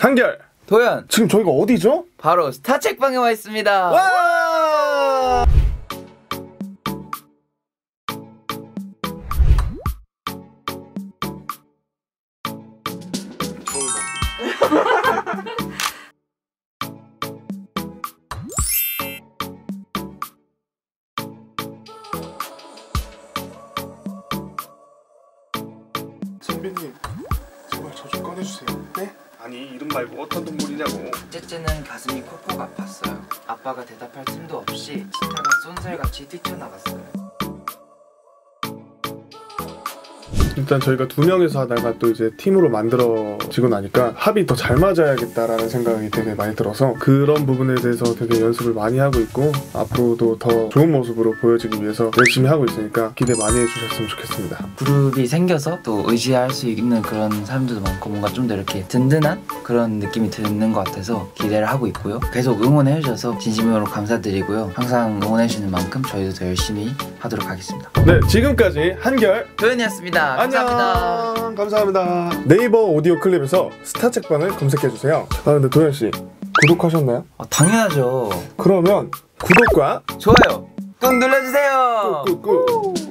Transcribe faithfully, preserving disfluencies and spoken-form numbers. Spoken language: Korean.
한결, 도현. 지금 저희가 어디죠? 바로 스타책방에 와 있습니다. 와! 선배님, 제발 저 좀 꺼내주세요. 네? 아니 이름 말고 어떤 동물이냐고. 째째는 가슴이 콕콕 아팠어요. 아빠가 대답할 틈도 없이 치타가 쏜살같이 뛰쳐나갔어요. 일단 저희가 두 명이서 하다가 또 이제 팀으로 만들어지고 나니까 합이 더 잘 맞아야겠다라는 생각이 되게 많이 들어서 그런 부분에 대해서 되게 연습을 많이 하고 있고 앞으로도 더 좋은 모습으로 보여지기 위해서 열심히 하고 있으니까 기대 많이 해주셨으면 좋겠습니다. 그룹이 생겨서 또 의지할 수 있는 그런 사람들도 많고 뭔가 좀 더 이렇게 든든한 그런 느낌이 드는 것 같아서 기대를 하고 있고요. 계속 응원해 주셔서 진심으로 감사드리고요. 항상 응원해 주시는 만큼 저희도 더 열심히 하도록 하겠습니다. 네, 지금까지 한결, 도현이었습니다. 감사합니다. 안녕. 감사합니다. 네이버 오디오 클립에서 스타책방을 검색해주세요. 아 근데 도현씨 구독하셨나요? 아, 당연하죠. 그러면 구독과 좋아요 꾹 눌러주세요. 꾹꾹꾹